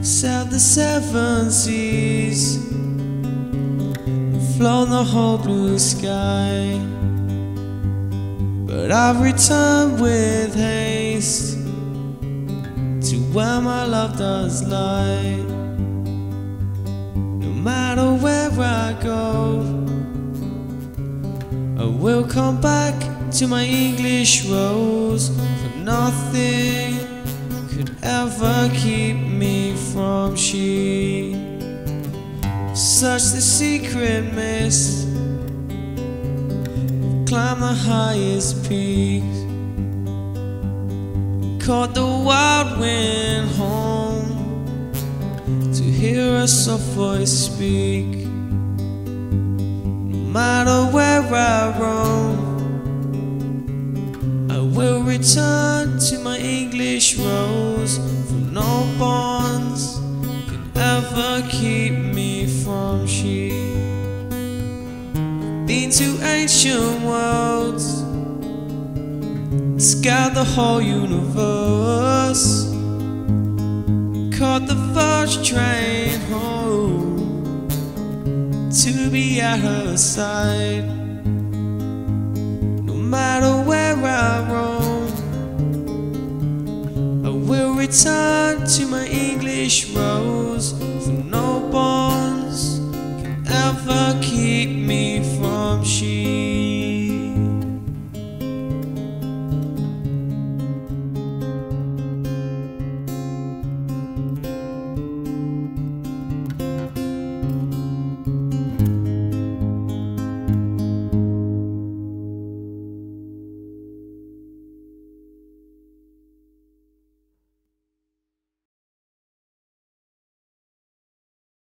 sailed the seven seas, flown the whole blue sky. But I've returned with haste to where my love does lie. No matter where I go, I will come back to my English rose, for nothing could ever keep me from she. Such the secret mist, climb the highest peaks, caught the wild wind home to hear a soft voice speak. No matter where I roam, I will return to my English rose, for no bonds can ever keep me from she. Been to ancient worlds, scoured the whole universe, caught the first train home to be at her side. No matter where I roam, I will return to my English rose,